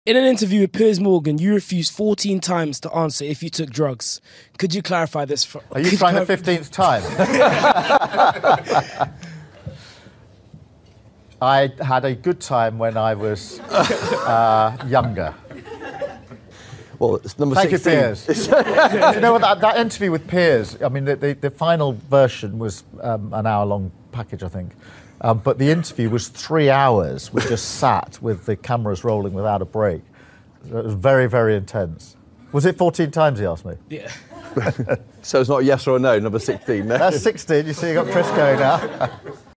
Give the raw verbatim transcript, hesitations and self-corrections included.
In an interview with Piers Morgan, you refused fourteen times to answer if you took drugs. Could you clarify this? For, Are you trying the fifteenth time? I had a good time when I was uh, younger. Well, it's number Thank sixteen. you, Piers. You know what, that, that interview with Piers, I mean, the, the, the final version was um, an hour-long package, I think. Um, but the interview was three hours. We just sat with the cameras rolling without a break. It was very, very intense. Was it fourteen times, he asked me? Yeah. So it's not a yes or a no, number sixteen, no? That's sixteen. You see, you got Chris going now.